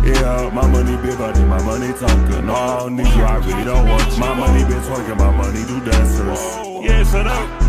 Yeah, my money big body, my money talking. No, I don't need you, I really don't want you. My money been twerking, my money do dancers. Yeah, shut up.